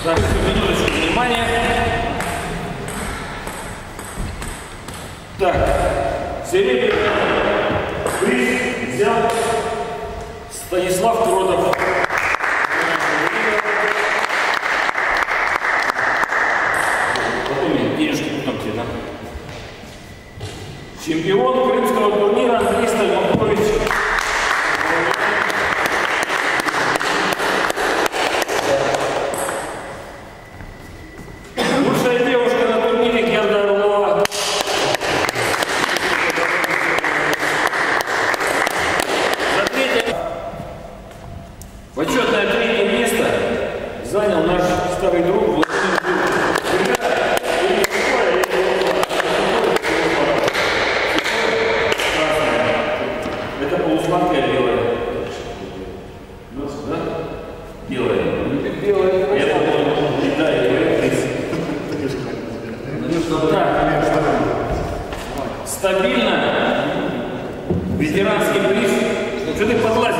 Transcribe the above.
Так, минуточку внимания. Так, серебряный приз взял Станислав Кротов. Потом денежки потом тебе, да? Чемпион крымского турнира Андрей Стальмакович. Лучшая девушка на турнире Герда Орлова. Почетное третье место занял наш старый друг Владимир Дудь. Это полусладкая белая. Да? Белая. Белая. Это да, стабильно. Ветеранский приз. Что ты подлазишь?